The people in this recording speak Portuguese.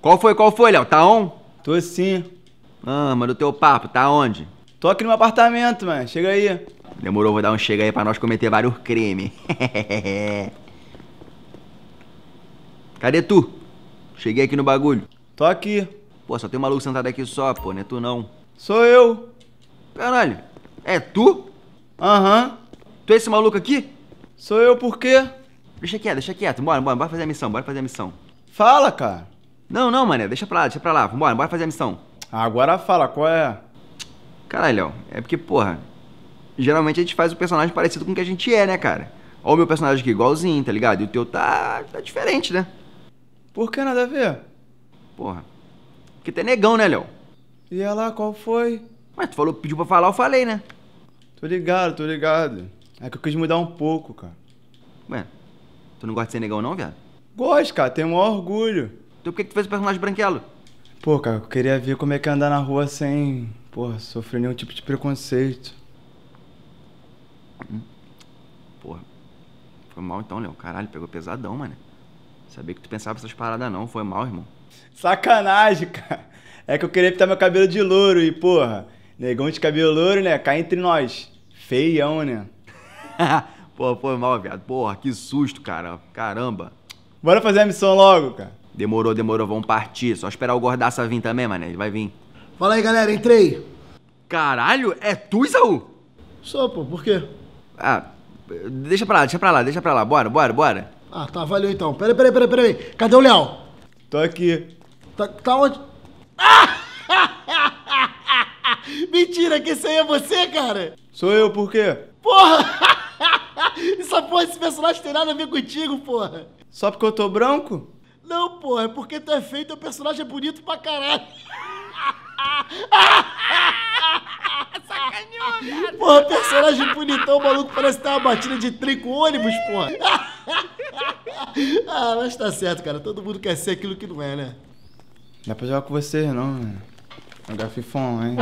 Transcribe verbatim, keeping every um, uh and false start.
Qual foi, qual foi, Léo? Tá on? Tô sim. Ah, mas do teu papo, tá onde? Tô aqui no meu apartamento, mano. Chega aí. Demorou, vou dar um chega aí pra nós cometer vários crimes. Cadê tu? Cheguei aqui no bagulho. Tô aqui. Pô, só tem um maluco sentado aqui só, pô, não é tu não. Sou eu. Caralho, é tu? Aham. Uhum. Tu é esse maluco aqui? Sou eu por quê? Deixa quieto, deixa quieto. Bora, bora, bora fazer a missão, bora fazer a missão. Fala, cara. Não, não, mané, deixa pra lá, deixa pra lá. Vambora, bora fazer a missão. Agora fala, qual é? Caralho, Léo, é porque, porra, geralmente a gente faz o personagem parecido com o que a gente é, né, cara? Ó o meu personagem aqui, igualzinho, tá ligado? E o teu tá, tá diferente, né? Por que nada a ver? Porra, porque tu é negão, né, Léo? E ela, qual foi? Mas tu falou, pediu pra falar, eu falei, né? Tô ligado, tô ligado. É que eu quis mudar um pouco, cara. Ué, tu não gosta de ser negão não, viado? Gosto, cara, tenho o maior orgulho. Então por que que tu fez o personagem branquelo? Pô, cara, eu queria ver como é que é andar na rua sem, porra, sofrer nenhum tipo de preconceito. Hum. Porra, foi mal então, Léo. Caralho, pegou pesadão, mano. Sabia que tu pensava essas paradas não, foi mal, irmão. Sacanagem, cara. É que eu queria pintar meu cabelo de louro e, porra, negão de cabelo louro, né? Cá entre nós. Feião, né? Pô, foi mal, viado. Porra, que susto, cara. Caramba. Bora fazer a missão logo, cara. Demorou, demorou. Vamos partir. Só esperar o Gordaça vir também, mano. Ele vai vir. Fala aí, galera. Entrei. Caralho, é tu, Isaú? Sou, pô. Por quê? Ah, deixa pra lá, deixa pra lá, deixa pra lá. Bora, bora, bora. Ah, tá. Valeu, então. Peraí, peraí, peraí, peraí. Cadê o Léo? Tô aqui. Tá, tá onde? Mentira, que esse aí é você, cara? Sou eu, por quê? Porra! Essa porra, esse personagem tem nada a ver contigo, porra. Só porque eu tô branco? Não, porra, é porque tu é feio e teu personagem é bonito pra caralho. Sacaneou, viado. Porra, personagem bonitão, o maluco parece que tá uma batida de trem com ônibus, porra. Ah, mas tá certo, cara. Todo mundo quer ser aquilo que não é, né? Não dá pra jogar com vocês, não, né? Jogar fifão, hein?